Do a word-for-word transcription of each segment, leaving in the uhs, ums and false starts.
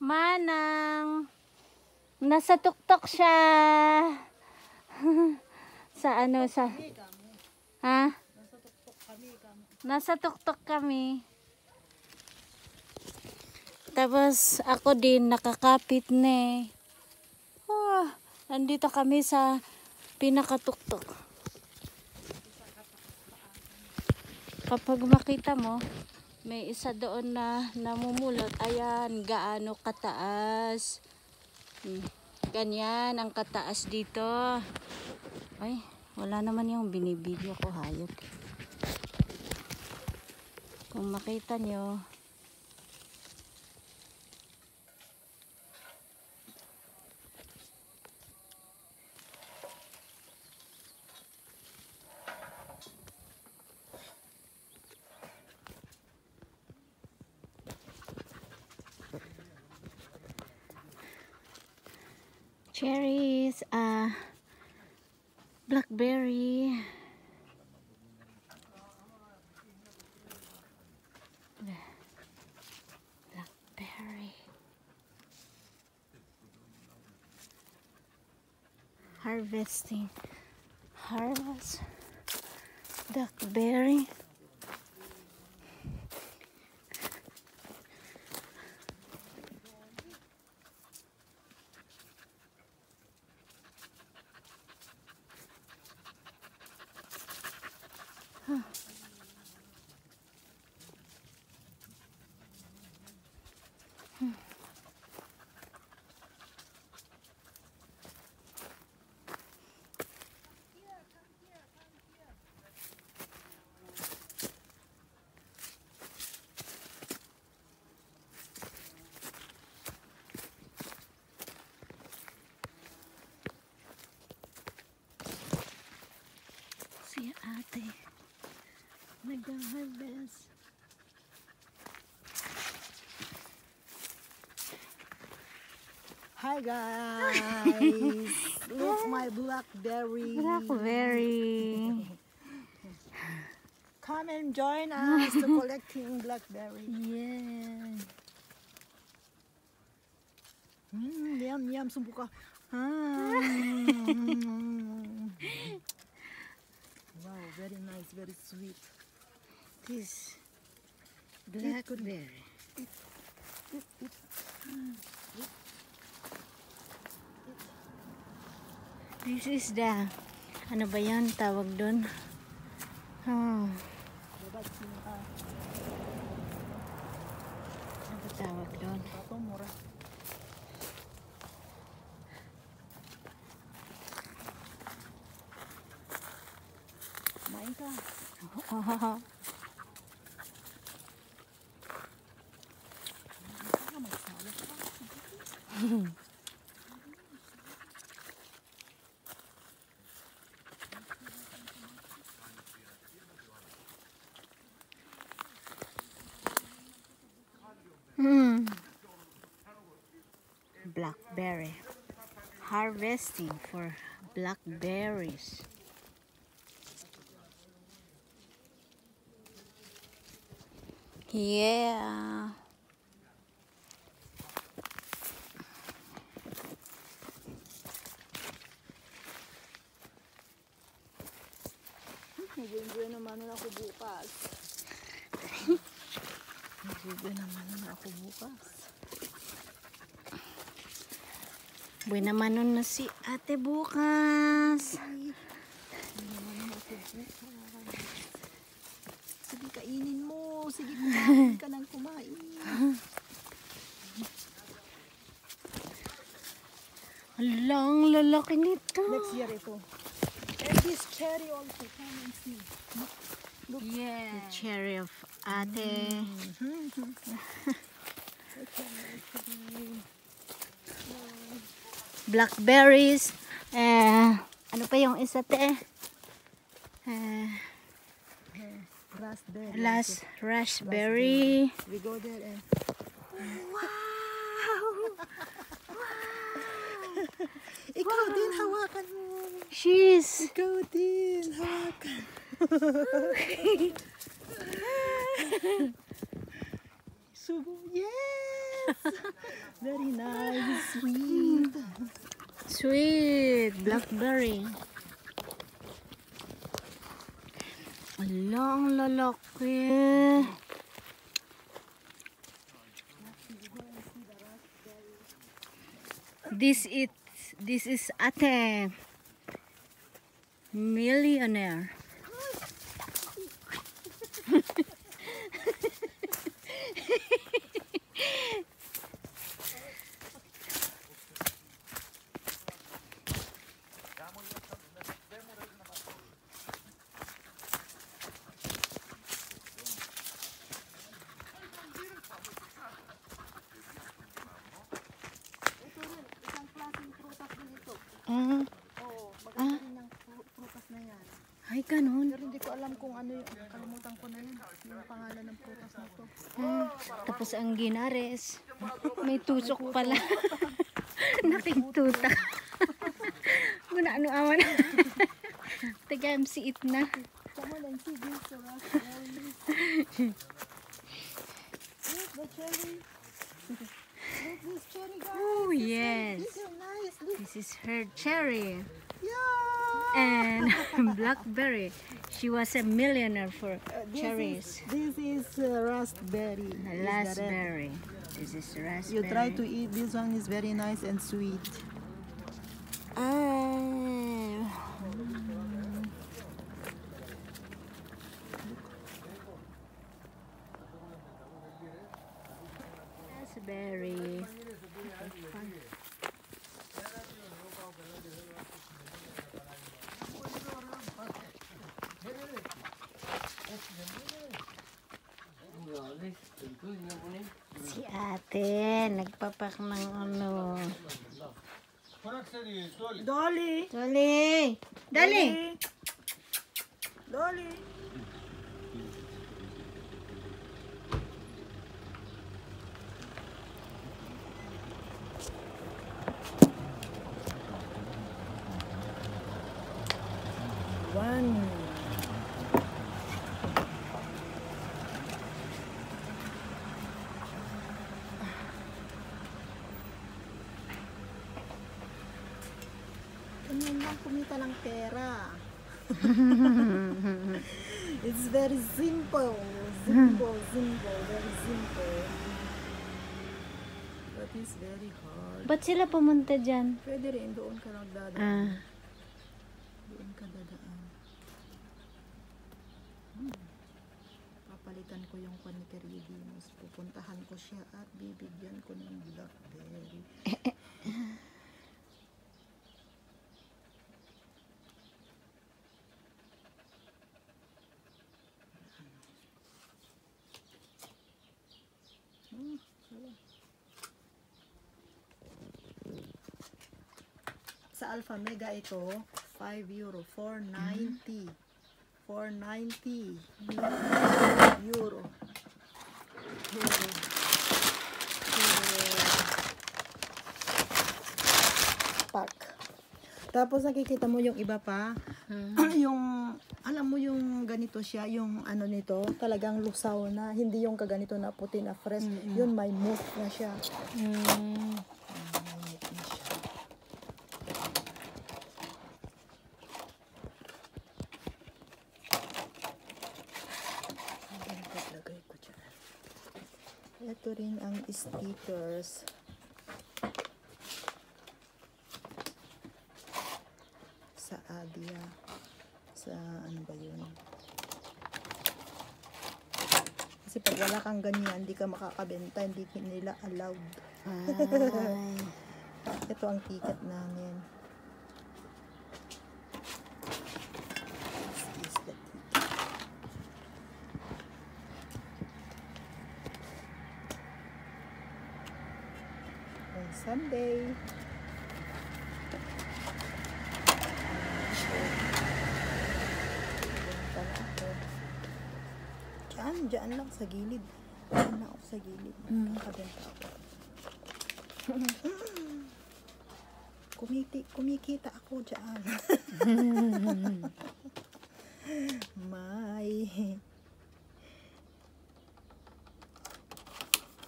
Manang. Nasa tuktok siya. Sa ano sa ha? Nasa tuktok kami. Tapos ako din nakakapit na eh. Oh, nandito kami sa pinakatuktok. Kapag makita mo, may isa doon na namumulot. Ayan, gaano kataas. Hmm. Ganyan ang kataas dito. Ay, wala naman yung binibidyo ko, hayop. Kung makita nyo, cherries, ah, uh, blackberry, blackberry, harvesting, harvest, blackberry. Huh. Hmm. Si ate nag-harvest. Hi guys! Look my blackberry. Blackberry. Come and join us to collecting blackberry. Yeah. Mm, yum yum, sumbuka. Ah. Wow, very nice, very sweet. This blackberry. This is the, ano ba yan tawag doon? Oh. Ano ba tawag doon? Kumain ka. Oh. Hmm. Blackberry. Harvesting for blackberries. Yeah. Nag-enjoy naman na ako bukas. Nag-enjoy naman na ako bukas. Buhay naman nun na si ate bukas. Buhay naman na ako bukas. Sige, kainin mo. Sige, kumain ka ng kumain. Alang, lalaki nito. Next year ito. And this cherry also, come and see. Look. Yeah. The cherry of ate. Mm-hmm. Okay, okay. Blackberries. Eh, ano pa yung isa te? Eh, raspberry. last raspberry. We go there and Wow! ikaw din, hawakan mo. She's Ikaw din, hawakan. Subo. Yes! Very nice. Sweet. Sweet. Blackberry. Ala, ang lalaki. This is, this is ate. Millionaire. Isang klaseng prutas din ito. Ah, Oo, maganda rin ang pru- prutas na yan. ay ganun. Pero hindi ko alam kung ano yung, kalimutan ko na yun. Yung pangalan ng prutas na to. Ah, tapos ang ginares. May tusok pala. Nakitutak. Muna ano awan. Tagam si it na. Come on and see this raspberries. Look, the cherry. Look, this cherry, guys. Oh yes. These are nice. Look. This is her cherry. Yeah. And blackberry. She was a millionaire for Uh, this cherries. Is, this is uh, raspberry. Is the red. Raspberry. This is raspberry. You try to eat. This one is very nice and sweet. Ah. Raspberry. Si ate, nagpapak ng ano. Dolly. Dali! Dali! Dolly. One. Ganyan lang kumita ng pera. It's very simple. Simple, simple, very simple. But it's very hard. Ba't sila pumunta dyan? Pwede rin, doon ka lang dadaan. Ah. Doon ka dadaan. Hmm. Papalitan ko yung Quaniteridimus. Pupuntahan ko siya at bibigyan ko ng blackberry. Hmm, wala. Sa Alpha Mega ito, five euro, four ninety. four ninety euro. Euro. Pack. Tapos nakikita mo yung iba pa, yung alam mo yung ganito siya, yung ano nito, talagang lusaw na, hindi yung kaganito na puti na fresh. Yun may moot na siya. Mm. Lagay ko dyan. Ito rin ang stickers. Sa Adia. Sa ano ba yun? Kasi pag wala kang ganyan, hindi ka makakabenta, hindi nila allowed. Ay. Ito ang ticket namin. This is the ticket. On Sunday. Diyan, diyan lang sa gilid. Diyan lang ako sa gilid. Kakabenta ako. Kumiti, kumikita ako dyan. May.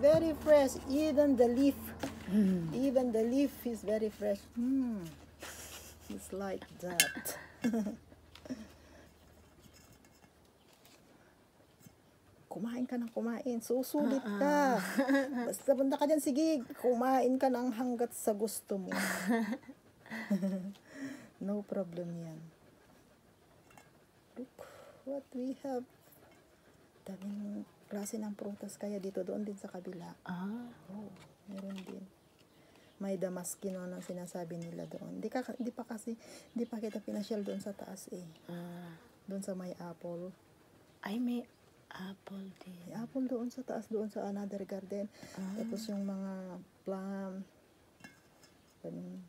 very fresh. Even the leaf, even the leaf is very fresh. Mm. It's like that. Kumain ka ng kumain. Susulit ka. Basta banda ka dyan, sige, kumain ka ng hanggat sa gusto mo. No problem yan. Look what we have. Daming klase ng prutas kaya dito, doon din sa kabila. Ah. Oh, meron din. May damaskino na sinasabi nila doon. Di, ka, di pa kasi, di pa kita pinasyal doon sa taas eh. Ah. Doon sa may apple. Ay, may apple din. May apple doon sa taas, doon sa another garden. Ah. Tapos yung mga plum. Ganun.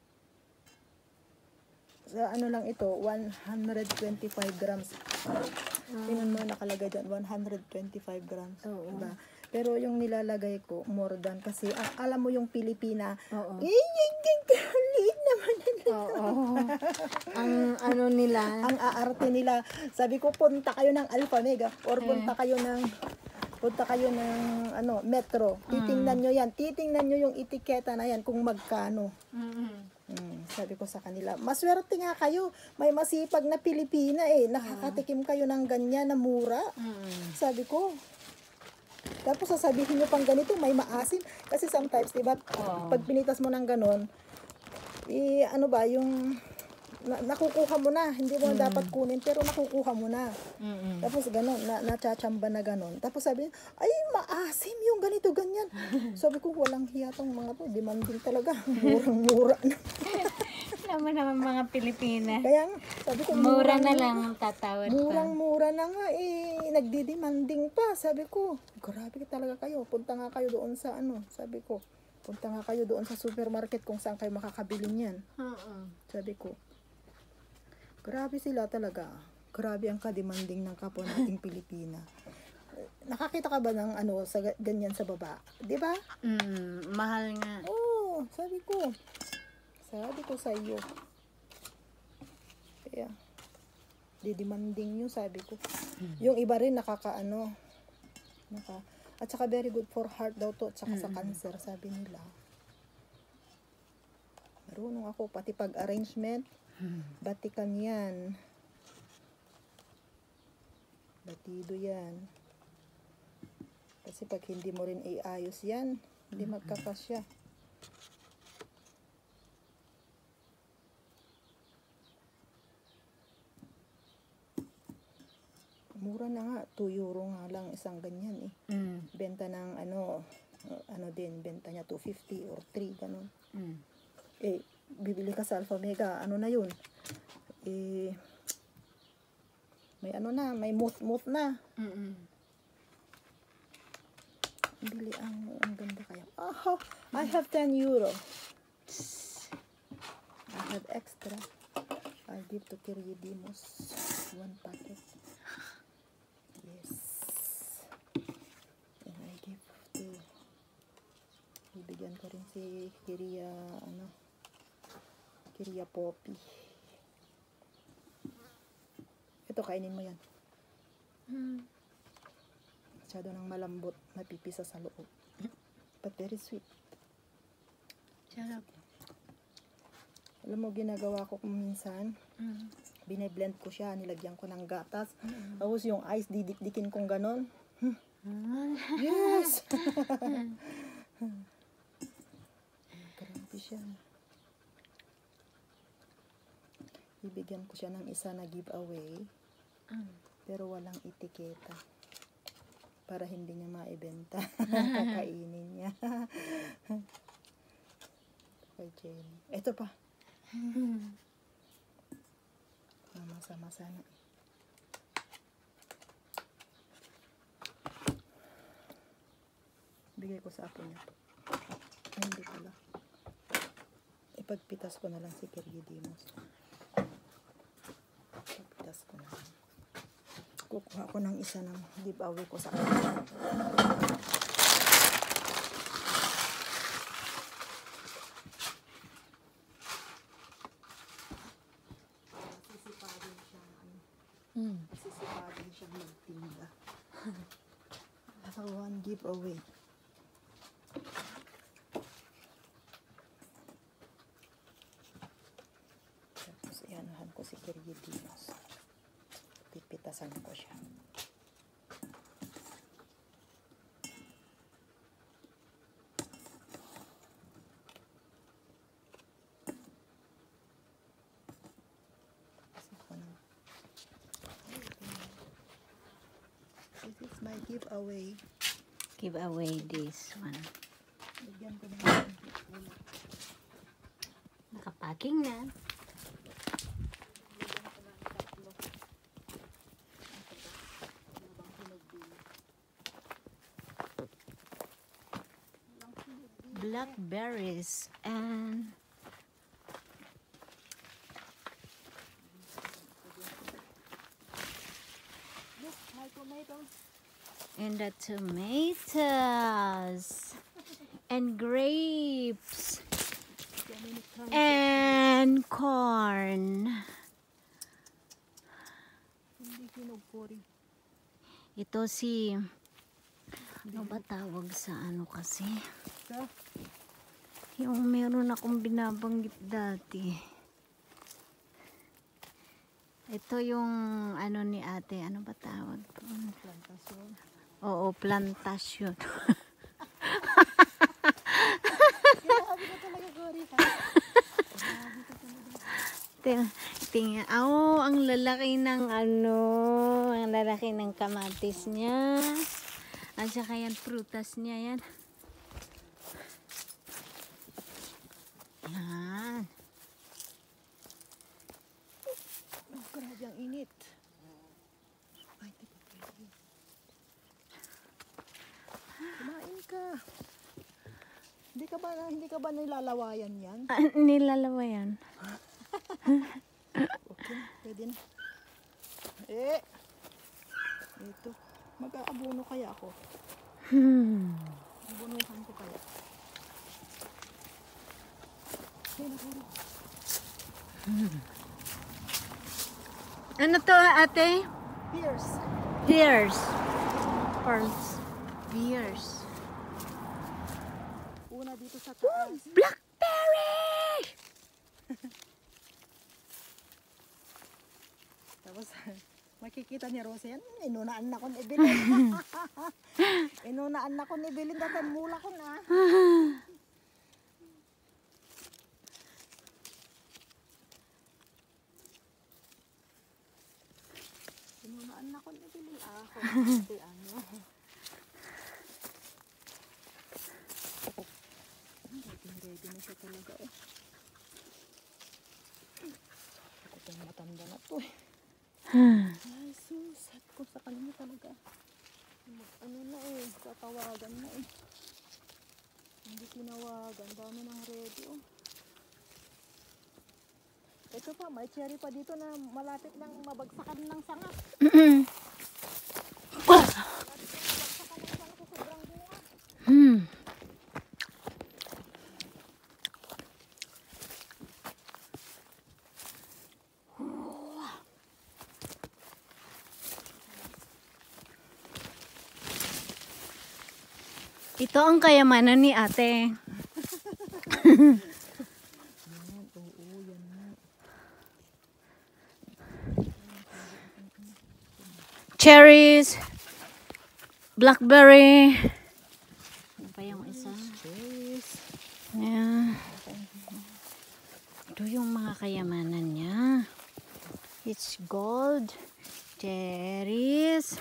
Sa ano lang ito, one hundred twenty-five grams. Tingnan mo nakalagay dyan, one hundred twenty-five grams. Oo. Diba? Pero yung nilalagay ko, more than. Kasi ah, alam mo yung Pilipina, Oo. eh, liit naman. Oo. Ang ano nila. Ang aarte nila. Sabi ko, punta kayo ng Alpha Mega or punta kayo ng punta kayo ng ano, Metro. Titingnan nyo yan. Titingnan nyo yung etiketa na yan kung magkano. Mm-hmm. Hmm, sabi ko sa kanila, maswerte nga kayo. May masipag na Pilipina eh. Nakakatikim kayo ng ganyan na mura. Mm-hmm. Sabi ko. Tapos sasabihin nyo pang ganito, may maasim. Kasi sometimes, diba, Oo. pag pinitas mo ng ganon, eh, ano ba, yung na, nakukuha mo na. Hindi mo na dapat kunin, pero nakukuha mo na. Mm-hmm. Tapos ganon, na, nachachamba na ganon. Tapos sabi niya, ay, maasim yung ganito, ganyan. Sabi ko, walang hiya tong mga to. Demanding talaga. Murang-mura na. Alam mo naman mga Pilipina. Kaya nga, sabi ko, Mura murang- na lang ang tatawad pa. Murang-mura na nga eh. Nagdidemanding pa. Sabi ko, grabe talaga kayo. Punta nga kayo doon sa ano. Sabi ko, punta nga kayo doon sa supermarket kung saan kayo makakabili niyan. Oo. Sabi ko, grabe sila talaga. Grabe ang kademanding ng kapwa nating Pilipina. Nakakita ka ba ng ano, sa ganyan sa baba? Di ba? Mm, mahal nga. Oo, sabi ko. Sabi ko sa iyo. Kaya, didemanding nyo, sabi ko. Yung iba rin nakakaano. Naka, at saka very good for heart daw to, at saka sa cancer, sabi nila. Marunong ako, pati pag-arrangement, batikan yan. Batido yan. Kasi pag hindi mo rin iayos yan, hindi magkakasya. Mura na nga, two euro nga lang isang ganyan eh. Mm. Benta ng ano, uh, ano din, benta niya two fifty or three, ganun. Mm. Eh, bibili ka sa Alpha Mega, ano na yun? Eh, may ano na, may muth-muth na. Mm-mm. Bili ang, ang ganda kaya. Oh, I have ten euro. I have extra. I'll give to Kiridimos one packet. Yes. And I give to, ibigyan ko rin si Kiria, ano, Kiria Poppy. Ito, kainin mo yan. Mm. Masyado ng malambot, mapipisa sa loob. But very sweet. Sarap. Alam mo, ginagawa ko kung minsan, Mm. bine-blend ko siya, nilagyan ko ng gatas. Tapos yung ice, didikdikin kong ganon. Hmm. Ah. Yes! Grabe siya. Ibigyan ko siya ng isa na giveaway, Mm. pero walang etiketa. Para hindi niya maibenta. Kakainin niya. Kay Jenny. Ito pa. Mamasa-masa na. Bigay ko sa apo niya to. Ay, hindi pala. Ipagpitas ko na lang si Kiridimos. Ipagpitas ko na lang. Kukuha ko ng isa ng giveaway ko sa kanya. Sisipadin siya. Mm. Sisipadin siya magtinda. One giveaway. ko si Kiridinos. Pipitasan ko siya. This is my giveaway. Give away this one. Bigyan ko na. Nakapaking na. Blackberries and Look, my tomatoes. and the tomatoes and grapes and corn. Hindi kinugkuri. Ito si ano ba tawag sa ano kasi? Sa? Yung meron akong binabanggit dati. Ito yung ano ni ate, ano ba tawag doon? Plantasyon. Oo, plantasyon. Grabe ka talaga, Cory. Ha? Grabe ka talaga. Ting- Tingnan, oh, ang lalaki ng ano, ang lalaki ng kamatis niya. At saka yan, prutas niya yan. Yan. Oh, grabe ang init. Ay, di ba pwede? Kumain ka. Hindi ka ba, hindi ka ba nilalawayan yan? Ah, nilalawa yan. Okay, pwede na. Eh, ito. Mag-aabono kaya ako. Hmm. Abunuhan ko kaya. Ay, nakuro. Ano to ate? Pears. Pears. Pearls. Pears. Una dito sa taas. Blackberry! Tapos, makikita ni Rose yan, inunaan na ko ni Evelyn. Inunaan na ko ni Evelyn, datan mula ko na. Inunaan na ko ni Evelyn. Ah, ako kasi ano. Ready, ready na siya talaga eh. Ako itong matanda na to eh. Ay, susat ko sa kanya talaga. Mag, ano na eh, tatawagan na eh. Hindi tinawagan, dami ng ready oh. Ito pa, may cherry pa dito na malapit nang mabagsakan ng sanga. Mm-mm. Malapit nang mabagsakan ng sanga sa sobrang bunga. Hmm. Ito ang kayamanan ni ate. Yan, oo, yan na. Cherries, blackberry. Ano pa yung isa? Cherries. Yeah. Ito yung mga kayamanan niya. It's gold, cherries.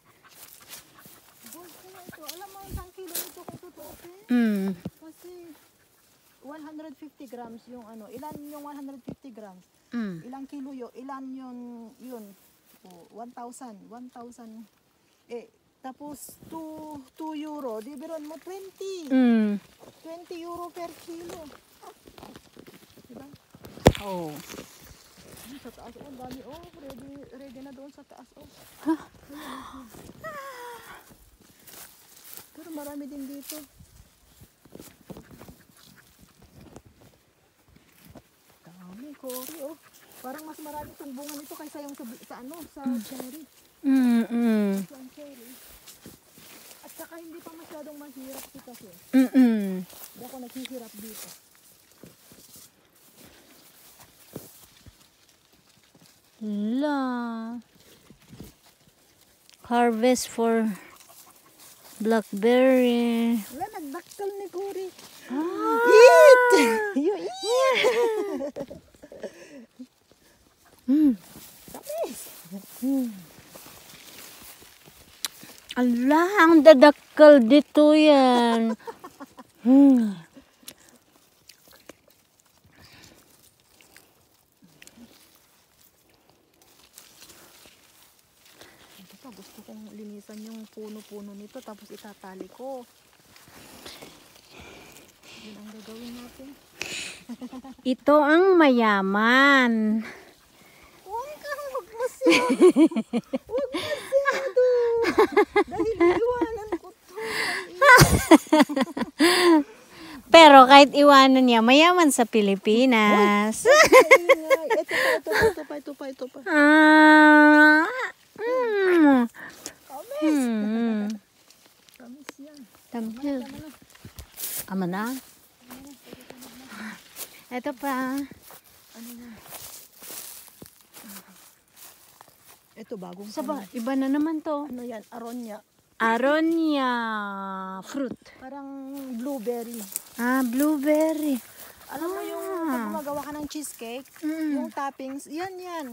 Gold ko na ito. Alam mo, isang kilo nito kung tutusin. Mm. Kasi one hundred fifty grams yung ano. Ilan yung one hundred fifty grams? Mm. Ilang kilo yun? Ilan yun? Yun. Oh, one thousand. one thousand. Eh, tapos two euro. Di biron mo twenty. Mm. twenty euro per kilo. Diba? Oh. Ayun, sa taas. Oh, ang dami. Oh, ready, ready na doon sa taas. Oh. Huh? Ayun. Pero marami din dito. Dami, Cory. Oh. Parang mas marami itong bunga nito kaysa yung sa, sa ano, sa cherry. Mm, mm. Sa cherry. At saka hindi pa masyadong mahirap ito kasi. Mm, mm. Hindi ako naghihirap dito. La. Harvest for blackberry. Wala, nagdaktal ni Cory. Ah! Eat! You eat! Mm. Tamis! Mm. Ala, ang dadakkel dito yan. Hmm. Ito, gusto kong linisan yung puno-puno nito tapos itatali ko. Yun ang gagawin natin. Ito ang mayaman. Huwag ka, huwag masyado. Huwag masyado. Dahil iwanan ko to. Pero kahit iwanan niya, mayaman sa Pilipinas. Ingay. Ito pa, ito pa, ito pa, ito pa, ito pa. Ah. Mm. Tamis. Hmm. Tamis yan. Tamil. Ama na. Ito pa. Ano yan? Ito, bagong Saba, iba na naman to. ano yan, aronya. Aronia fruit. Parang blueberry. Ah, blueberry. Alam mo yung pag gumagawa ka ng cheesecake, Mm. yung toppings, yan yan.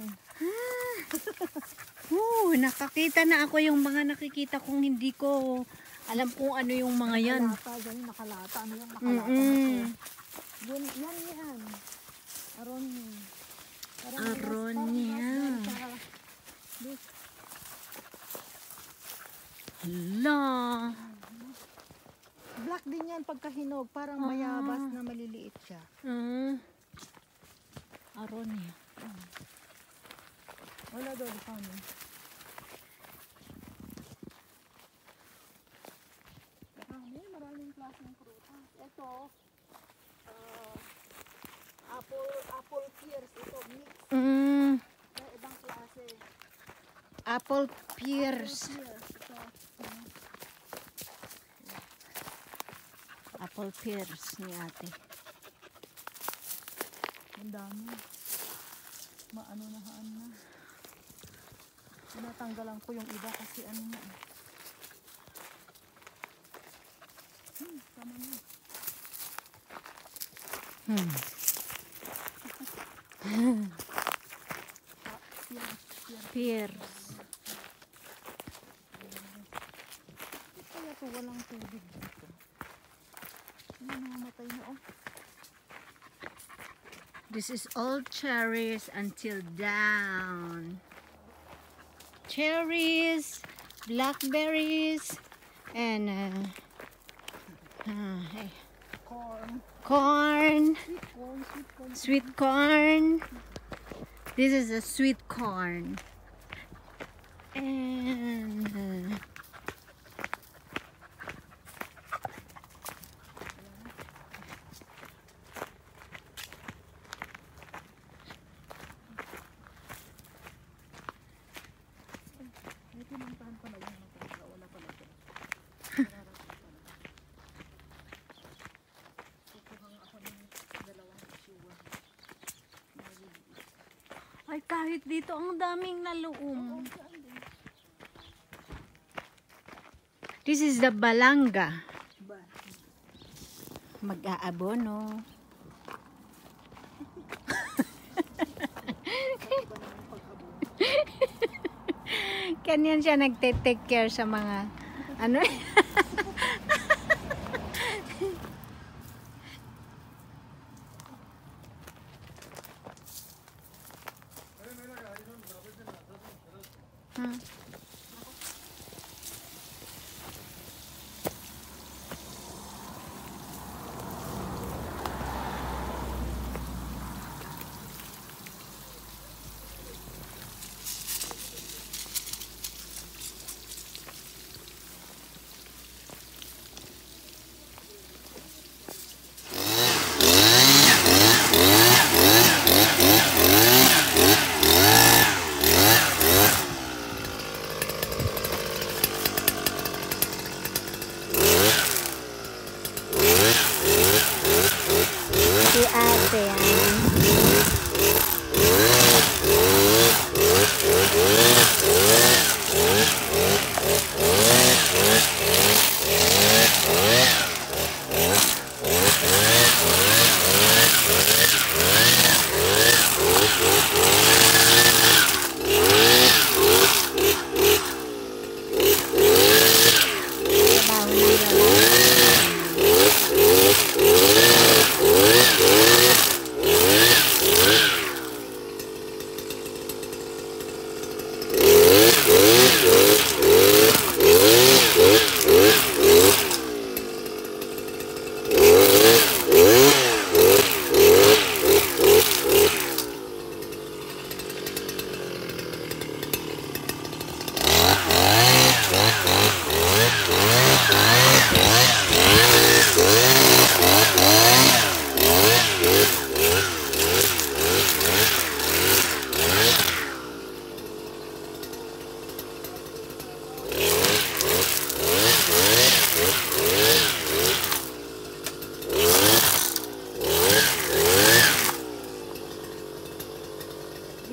Oo, nakakita na ako yung mga nakikita kong hindi ko alam kung ano yung mga yan. Nakalata, ganyan, nakalata. Ano yung nakalata? Mm-mm. Yan, yan, yan. Aronya. Parang Aronia. parang raspberry, tsaka- Hala. Black din yan pagka hinog, parang Ah. mayabas na maliliit siya. Ah. Aronia. Wala daw di pa mo. Marami, maraming klaseng prutas. Ito, ah, apple, apple pears. Ito, mix. Mm. May ibang klase. Apple pears. Pears. Ito, ano, Apple pears ni ate. ang dami. Maano na haan na. Tinatanggalan ko yung iba kasi ano na. eh. Hmm, tama na. Hmm. Ah, pears, pears. Pears. Kaya to walang tubig dito. Ano, namamatay na oh. This is all cherries until down. Cherries, blackberries, and uh, uh, hey, Corn. corn, Sweet corn, sweet corn. sweet corn. This is a sweet corn. And uh, May pinuntahan pala yung matanda. Wala pala ito. Kukuha ako ng dalawang siwa. ay kahit dito ang daming naluum. This is the balanga. Ba? Mag-aabono. Kanyan siya nagte-take care sa mga ano. Hmm.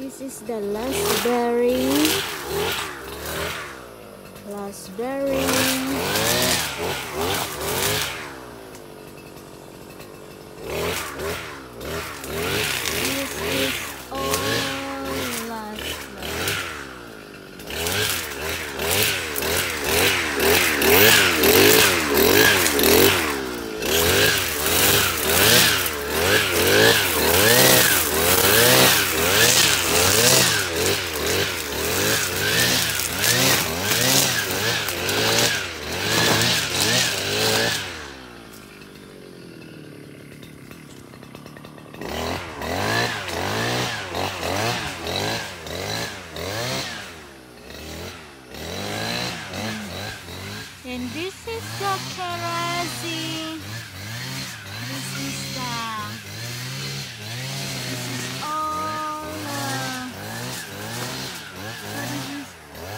This is the last berry. Last berry. This is all last berry. And this is the karazi. This is the. This is all. Uh, what is this?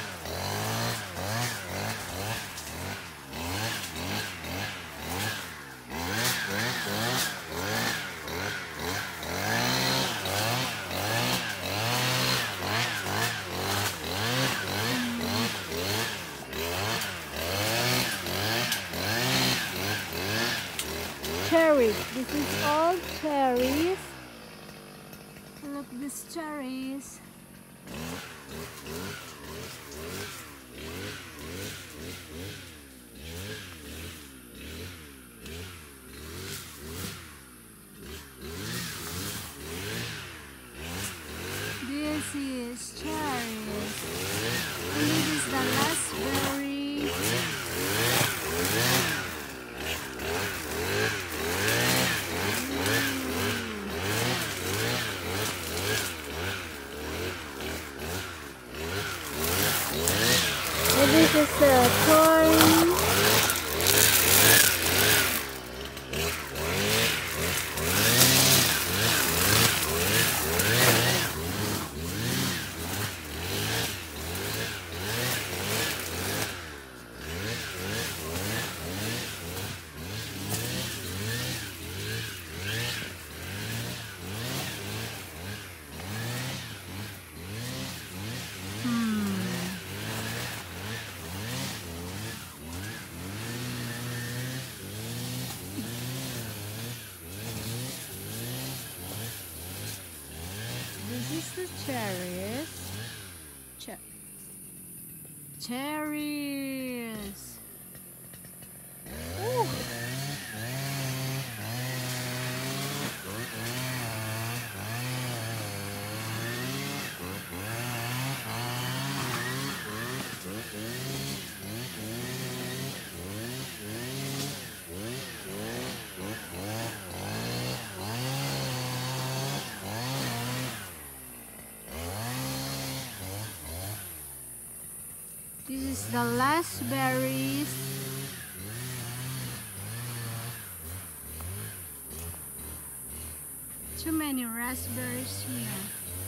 Cherries. This is all cherries. Look, these cherries. This is cherries. And this is the last berry. And this is uh, corn. This is the cherries. Che cherries. Ooh. This is the last berries. Too many raspberries here.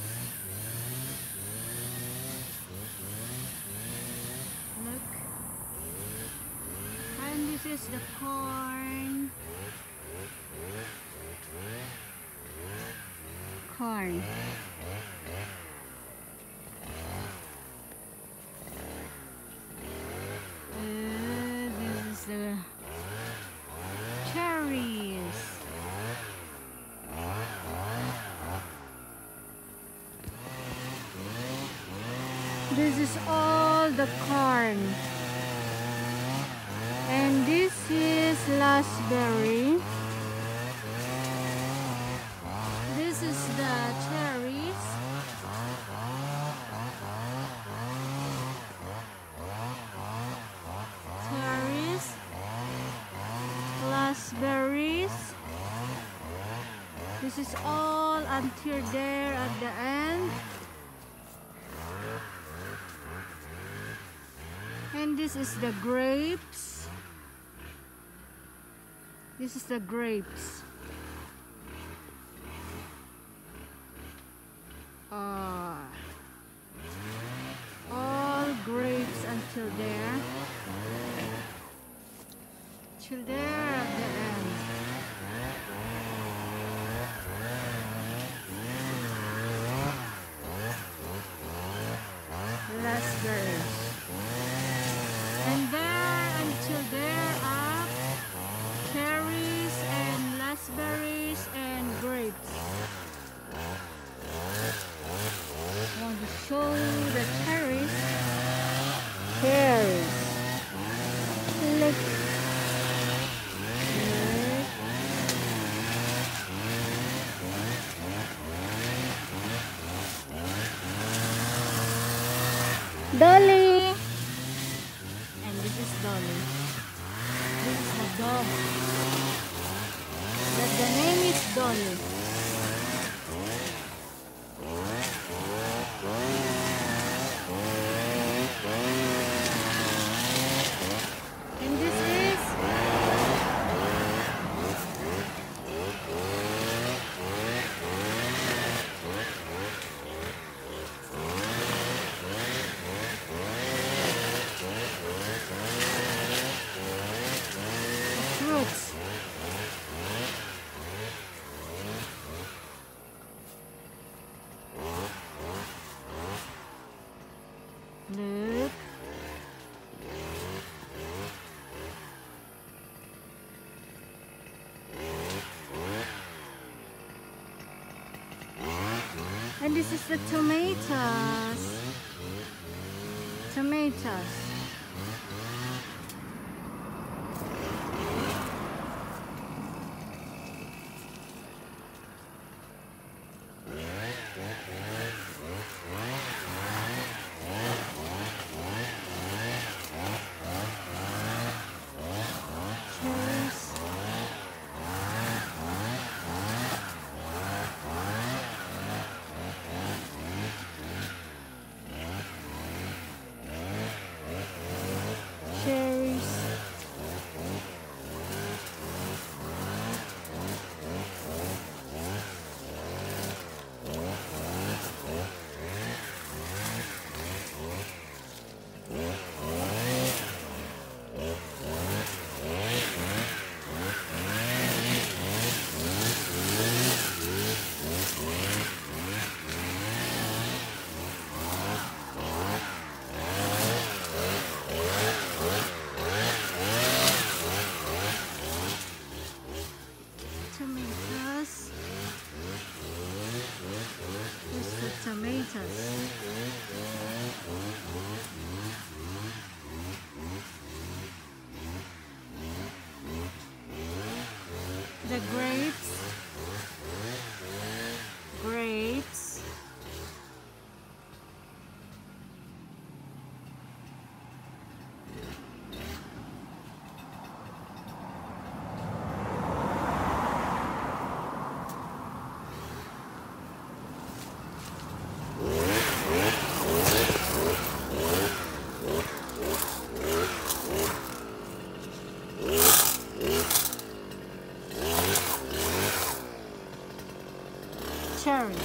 Look. And this is the corn. Corn. The cherries. This is all the corn. And this is raspberry. This is the cherries. Raspberries. This is all until there at the end. And this is the grapes. This is the grapes. Uh, all grapes until there. Till there at the end. Dolly! And this is Dolly. This is the dog. The, the name is Dolly. And this is fruits. Look. And this is the tomatoes. Tomatoes. Cherries. Cherries. Tomatoes. Here's the tomatoes. The grapes. Grapes. Cherry.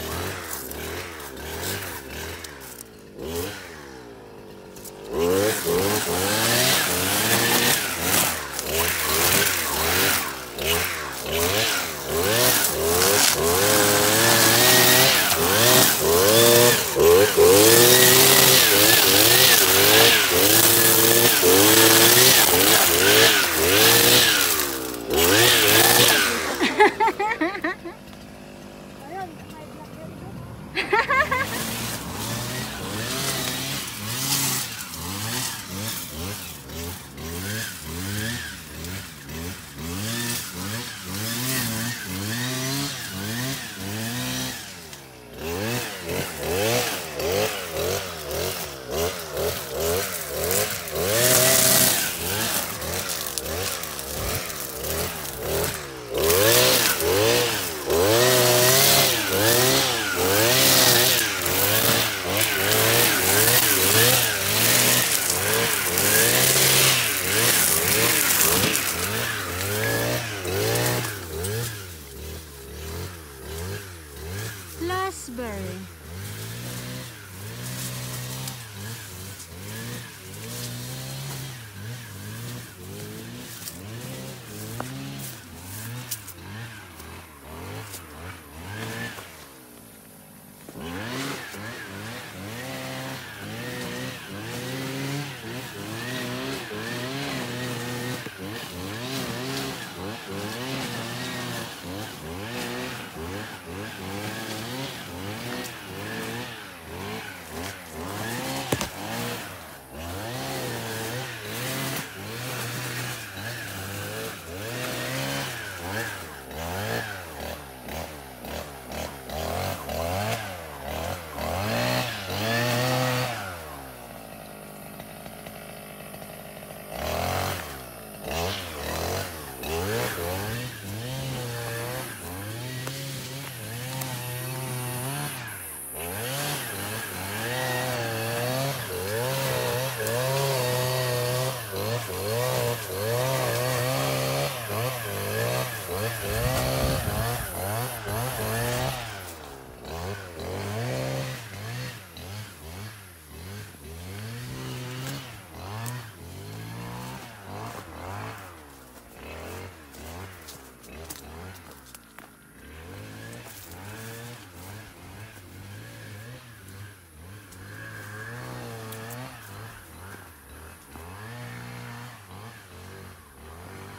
Raspberry.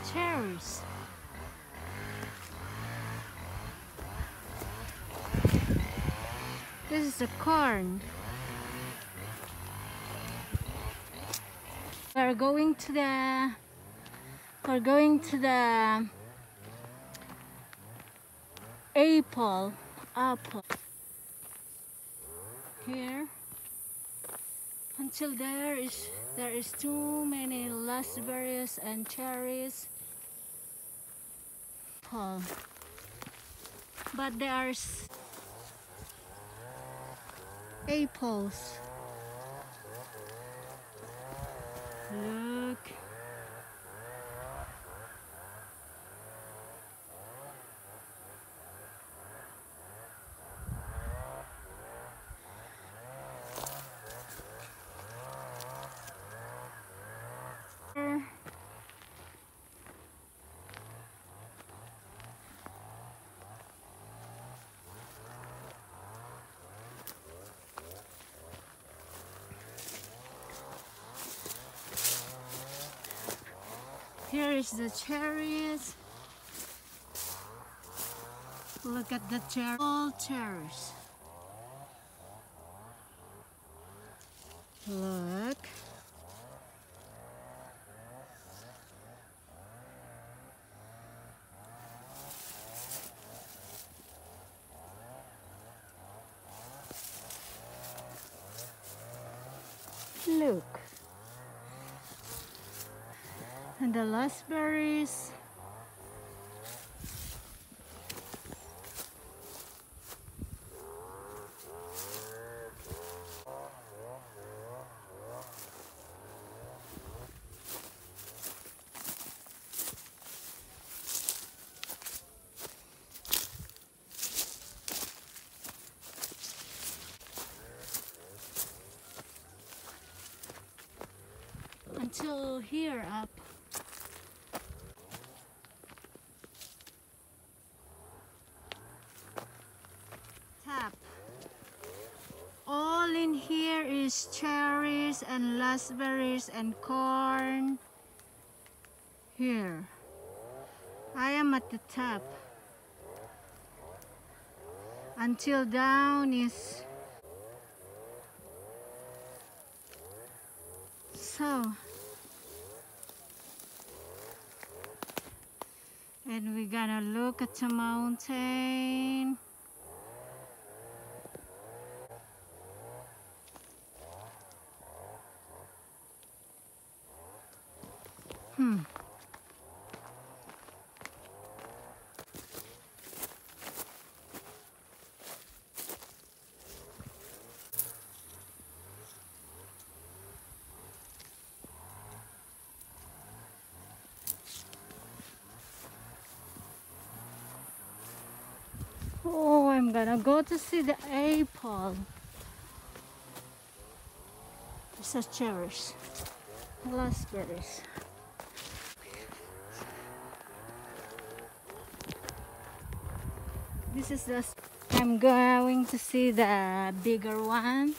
cherries. This is the corn. We're going to the we're going to the apple apple here. Until there is there is too many raspberries and cherries. Apple. But there's apples. Look. Here is the cherries. Look at the cherry, all cherries. Look. Look. And the raspberries. Until here up. Tap. All in here is cherries and raspberries and corn. Here. I am at the top. Until down is so. And we're gonna look at the mountain. Hmm. Oh, I'm gonna go to see the apple. It's a cherries, raspberries. This is the. I'm going to see the bigger one.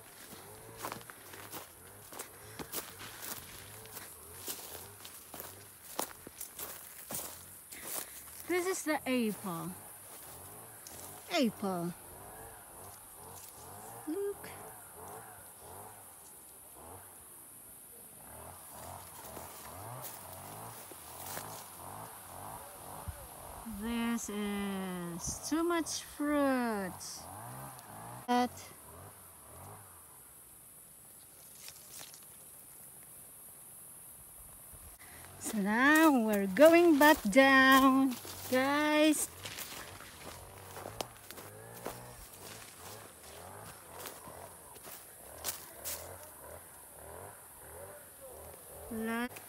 This is the apple. Apple. Look. This is too much fruit. But so now we're going back down, guys. Look.